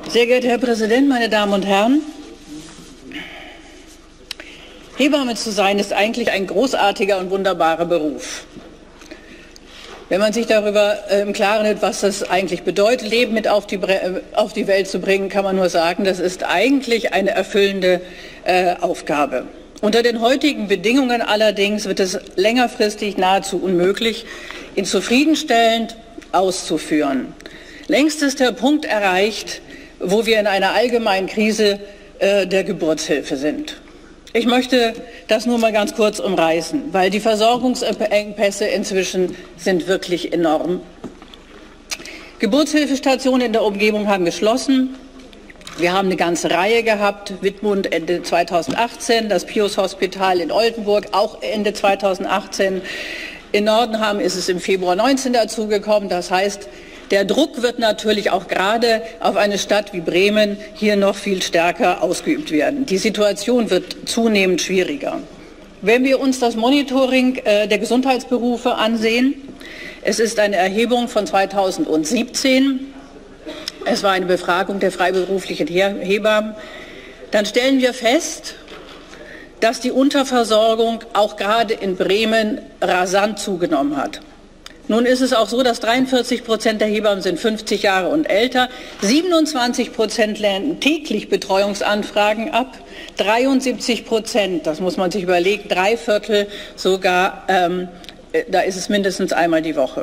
Sehr geehrter Herr Präsident, meine Damen und Herren! Hebamme zu sein ist eigentlich ein großartiger und wunderbarer Beruf. Wenn man sich darüber im Klaren ist, was das eigentlich bedeutet, Leben mit auf die Welt zu bringen, kann man nur sagen, das ist eigentlich eine erfüllende Aufgabe. Unter den heutigen Bedingungen allerdings wird es längerfristig nahezu unmöglich, ihn zufriedenstellend auszuführen. Längst ist der Punkt erreicht, wo wir in einer allgemeinen Krise der Geburtshilfe sind. Ich möchte das nur mal ganz kurz umreißen, weil die Versorgungsengpässe inzwischen sind wirklich enorm. Geburtshilfestationen in der Umgebung haben geschlossen. Wir haben eine ganze Reihe gehabt, Wittmund Ende 2018, das Pius-Hospital in Oldenburg auch Ende 2018. In Nordenham ist es im Februar 19 dazugekommen. Das heißt, der Druck wird natürlich auch gerade auf eine Stadt wie Bremen hier noch viel stärker ausgeübt werden. Die Situation wird zunehmend schwieriger. Wenn wir uns das Monitoring der Gesundheitsberufe ansehen, es ist eine Erhebung von 2017, es war eine Befragung der freiberuflichen Hebammen, dann stellen wir fest, dass die Unterversorgung auch gerade in Bremen rasant zugenommen hat. Nun ist es auch so, dass 43% der Hebammen sind 50 Jahre und älter, 27% lehnen täglich Betreuungsanfragen ab, 73%, das muss man sich überlegen, 3/4 sogar, da ist es mindestens einmal die Woche.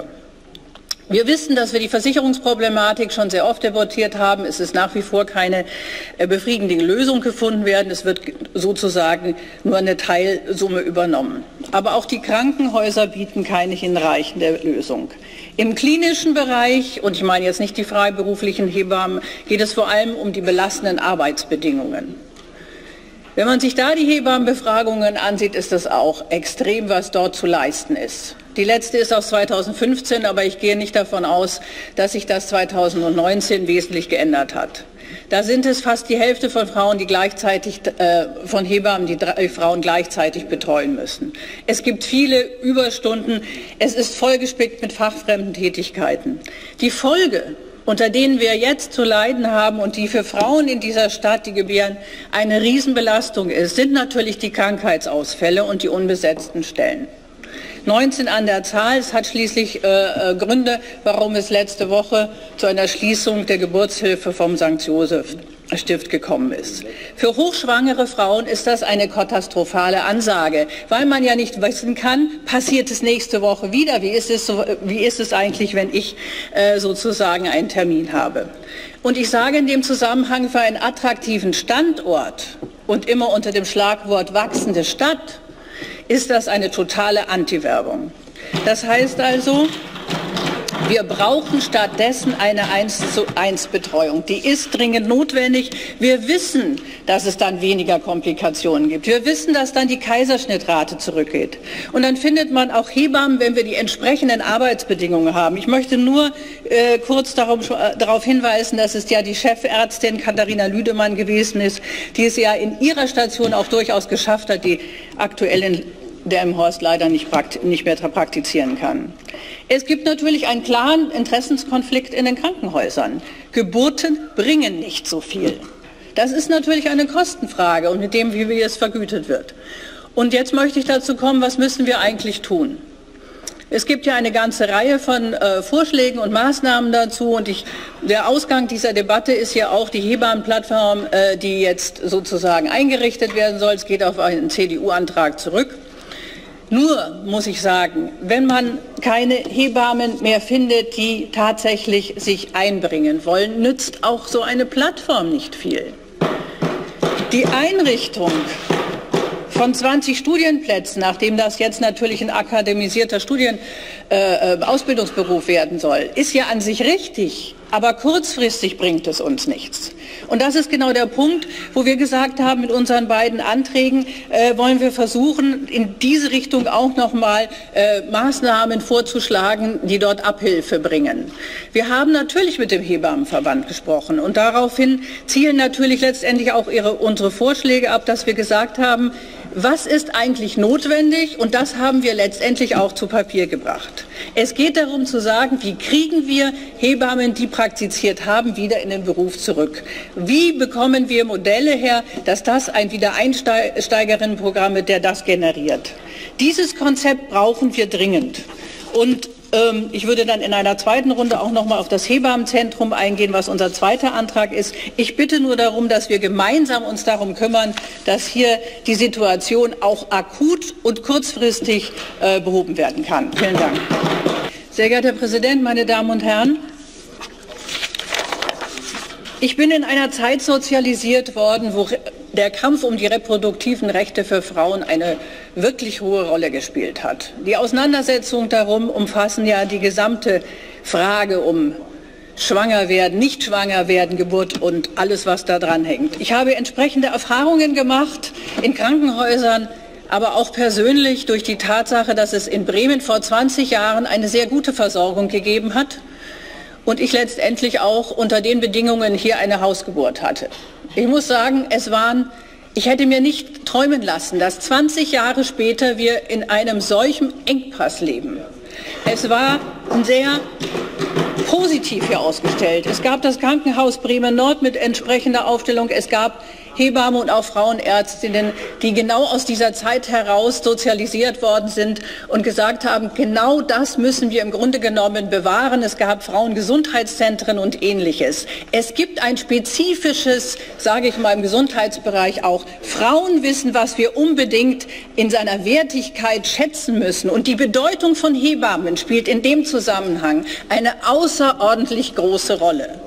Wir wissen, dass wir die Versicherungsproblematik schon sehr oft debattiert haben. Es ist nach wie vor keine befriedigende Lösung gefunden werden. Es wird sozusagen nur eine Teilsumme übernommen. Aber auch die Krankenhäuser bieten keine hinreichende Lösung. Im klinischen Bereich, und ich meine jetzt nicht die freiberuflichen Hebammen, geht es vor allem um die belastenden Arbeitsbedingungen. Wenn man sich da die Hebammenbefragungen ansieht, ist das auch extrem, was dort zu leisten ist. Die letzte ist aus 2015, aber ich gehe nicht davon aus, dass sich das 2019 wesentlich geändert hat. Da sind es fast die Hälfte von Frauen, die gleichzeitig, von Hebammen, die Frauen gleichzeitig betreuen müssen. Es gibt viele Überstunden. Es ist vollgespickt mit fachfremden Tätigkeiten. Die Folge, unter denen wir jetzt zu leiden haben und die für Frauen in dieser Stadt, die gebären, eine Riesenbelastung ist, sind natürlich die Krankheitsausfälle und die unbesetzten Stellen. 19 an der Zahl. Es hat schließlich Gründe, warum es letzte Woche zu einer Schließung der Geburtshilfe vom St. Joseph Stift gekommen ist. Für hochschwangere Frauen ist das eine katastrophale Ansage, weil man ja nicht wissen kann, passiert es nächste Woche wieder? Wie ist es eigentlich, wenn ich sozusagen einen Termin habe? Und ich sage in dem Zusammenhang, für einen attraktiven Standort und immer unter dem Schlagwort wachsende Stadt ist das eine totale Antiwerbung. Das heißt also, wir brauchen stattdessen eine 1:1 Betreuung. Die ist dringend notwendig. Wir wissen, dass es dann weniger Komplikationen gibt. Wir wissen, dass dann die Kaiserschnittrate zurückgeht. Und dann findet man auch Hebammen, wenn wir die entsprechenden Arbeitsbedingungen haben. Ich möchte nur kurz darauf hinweisen, dass es ja die Chefärztin Katharina Lüdemann gewesen ist, die es ja in ihrer Station auch durchaus geschafft hat, die aktuellen der im Horst leider nicht mehr praktizieren kann. Es gibt natürlich einen klaren Interessenskonflikt in den Krankenhäusern. Geburten bringen nicht so viel. Das ist natürlich eine Kostenfrage und mit dem, wie es vergütet wird. Und jetzt möchte ich dazu kommen, was müssen wir eigentlich tun? Es gibt ja eine ganze Reihe von Vorschlägen und Maßnahmen dazu und der Ausgang dieser Debatte ist ja auch die Hebammenplattform, die jetzt sozusagen eingerichtet werden soll. Es geht auf einen CDU-Antrag zurück. Nur muss ich sagen, wenn man keine Hebammen mehr findet, die tatsächlich sich einbringen wollen, nützt auch so eine Plattform nicht viel. Die Einrichtung von 20 Studienplätzen, nachdem das jetzt natürlich ein akademisierter Ausbildungsberuf werden soll, ist ja an sich richtig, aber kurzfristig bringt es uns nichts. Und das ist genau der Punkt, wo wir gesagt haben, mit unseren beiden Anträgen wollen wir versuchen, in diese Richtung auch noch mal Maßnahmen vorzuschlagen, die dort Abhilfe bringen. Wir haben natürlich mit dem Hebammenverband gesprochen und daraufhin zielen natürlich letztendlich auch unsere Vorschläge ab, dass wir gesagt haben, was ist eigentlich notwendig? Und das haben wir letztendlich auch zu Papier gebracht. Es geht darum zu sagen, wie kriegen wir Hebammen, die praktiziert haben, wieder in den Beruf zurück? Wie bekommen wir Modelle her, dass das ein Wiedereinsteigerinnenprogramm wird, der das generiert? Dieses Konzept brauchen wir dringend. Und ich würde dann in einer zweiten Runde auch noch mal auf das Hebammenzentrum eingehen, was unser zweiter Antrag ist. Ich bitte nur darum, dass wir gemeinsam uns darum kümmern, dass hier die Situation auch akut und kurzfristig behoben werden kann. Vielen Dank. Sehr geehrter Herr Präsident, meine Damen und Herren! Ich bin in einer Zeit sozialisiert worden, wo der Kampf um die reproduktiven Rechte für Frauen eine wirklich hohe Rolle gespielt hat. Die Auseinandersetzungen darum umfassen ja die gesamte Frage um schwanger werden, nicht schwanger werden, Geburt und alles, was da dran hängt. Ich habe entsprechende Erfahrungen gemacht in Krankenhäusern, aber auch persönlich durch die Tatsache, dass es in Bremen vor 20 Jahren eine sehr gute Versorgung gegeben hat und ich letztendlich auch unter den Bedingungen hier eine Hausgeburt hatte. Ich muss sagen, ich hätte mir nicht träumen lassen, dass 20 Jahre später wir in einem solchen Engpass leben. Es war sehr positiv hier ausgestellt. Es gab das Krankenhaus Bremen Nord mit entsprechender Aufstellung. Es gab Hebammen und auch Frauenärztinnen, die genau aus dieser Zeit heraus sozialisiert worden sind und gesagt haben, genau das müssen wir im Grunde genommen bewahren. Es gab Frauengesundheitszentren und Ähnliches. Es gibt ein spezifisches, sage ich mal, im Gesundheitsbereich auch. Frauen wissen, was wir unbedingt in seiner Wertigkeit schätzen müssen. Und die Bedeutung von Hebammen spielt in dem Zusammenhang eine außerordentlich große Rolle.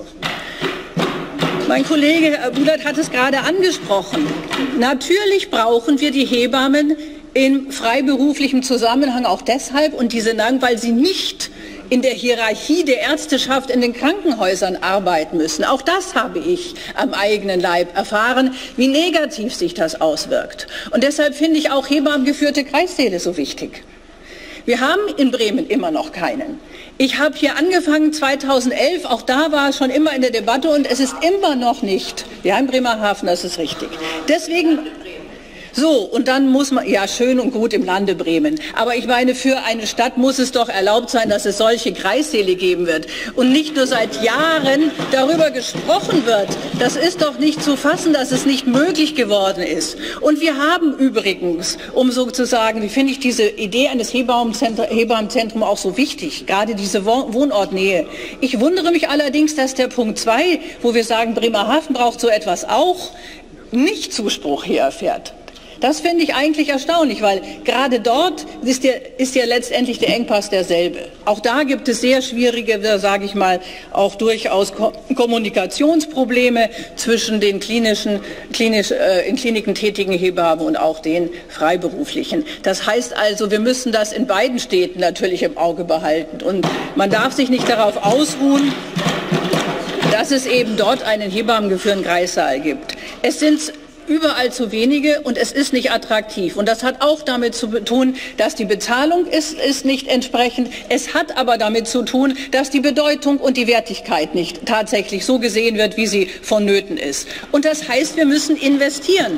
Mein Kollege Herr Bulat hat es gerade angesprochen. Natürlich brauchen wir die Hebammen im freiberuflichen Zusammenhang auch deshalb und weil sie nicht in der Hierarchie der Ärzteschaft in den Krankenhäusern arbeiten müssen. Auch das habe ich am eigenen Leib erfahren, wie negativ sich das auswirkt. Und deshalb finde ich auch hebammengeführte Kreissäle so wichtig. Wir haben in Bremen immer noch keinen. Ich habe hier angefangen 2011, auch da war es schon immer in der Debatte und es ist immer noch nicht. Wir haben Bremerhaven, das ist richtig. Deswegen so, und dann muss man, ja schön und gut im Lande Bremen, aber ich meine, für eine Stadt muss es doch erlaubt sein, dass es solche Kreissäle geben wird und nicht nur seit Jahren darüber gesprochen wird. Das ist doch nicht zu fassen, dass es nicht möglich geworden ist. Und wir haben übrigens, um sozusagen, wie finde ich diese Idee eines Hebammenzentrums auch so wichtig, gerade diese Wohnortnähe. Ich wundere mich allerdings, dass der Punkt 2, wo wir sagen, Bremerhaven braucht so etwas auch, nicht Zuspruch hier erfährt. Das finde ich eigentlich erstaunlich, weil gerade dort ist ja letztendlich der Engpass derselbe. Auch da gibt es sehr schwierige, sage ich mal, auch durchaus Kommunikationsprobleme zwischen den in Kliniken tätigen Hebammen und auch den Freiberuflichen. Das heißt also, wir müssen das in beiden Städten natürlich im Auge behalten. Und man darf sich nicht darauf ausruhen, dass es eben dort einen hebammengeführten Kreissaal gibt. Es sind überall zu wenige und es ist nicht attraktiv. Und das hat auch damit zu tun, dass die Bezahlung ist nicht entsprechend. Es hat aber damit zu tun, dass die Bedeutung und die Wertigkeit nicht tatsächlich so gesehen wird, wie sie vonnöten ist. Und das heißt, wir müssen investieren.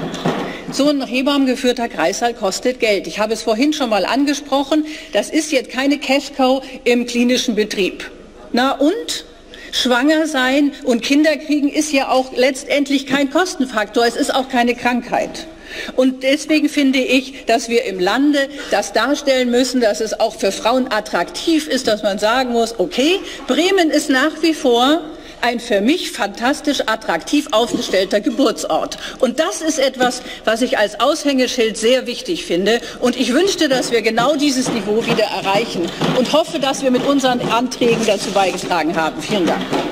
So ein hebammengeführter Kreissaal kostet Geld. Ich habe es vorhin schon mal angesprochen. Das ist jetzt keine Cash-Cow im klinischen Betrieb. Na und? Schwanger sein und Kinder kriegen ist ja auch letztendlich kein Kostenfaktor, es ist auch keine Krankheit. Und deswegen finde ich, dass wir im Lande das darstellen müssen, dass es auch für Frauen attraktiv ist, dass man sagen muss, okay, Bremen ist nach wie vor ein für mich fantastisch attraktiv aufgestellter Geburtsort. Und das ist etwas, was ich als Aushängeschild sehr wichtig finde. Und ich wünschte, dass wir genau dieses Niveau wieder erreichen und hoffe, dass wir mit unseren Anträgen dazu beigetragen haben. Vielen Dank.